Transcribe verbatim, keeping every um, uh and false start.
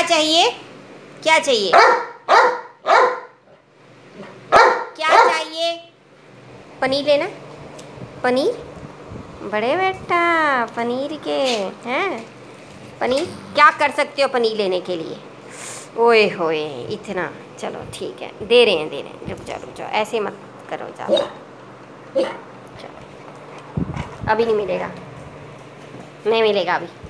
चाहिए? क्या चाहिए? क्या चाहिए? पनीर लेना? पनीर? बड़े बेटा पनीर के हैं? पनीर क्या कर सकते हो पनीर लेने के लिए? ओए होए इतना, चलो ठीक है, दे रहे हैं दे रहे हैं, रुक जाओ रुक जाओ, ऐसे मत करो ज़्यादा। चलो अभी नहीं मिलेगा, नहीं मिलेगा अभी।